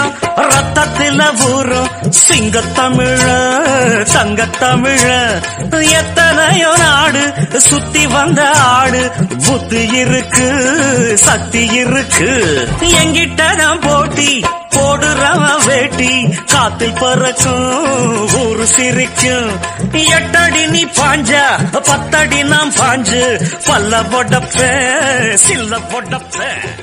வீரம் ரத்தத்தில ஊரும் சிங்கத்தமிழ தங்கத்தமிழ எத்தனையோ நாடு சுத்தி வந்த ஆடு புத்தி இருக்கு சக்தி இருக்கு எங்கிட்டதான் போட்டி போடுறவன் வேட்டி காத்தில் பறக்கும் ஊரு சிரிக்கும் 8 அடி நீ பாஞ்சா 10 அடி நாம் பாஞ்சு பல்ல பொடப்ப சில்ல பொடப்ப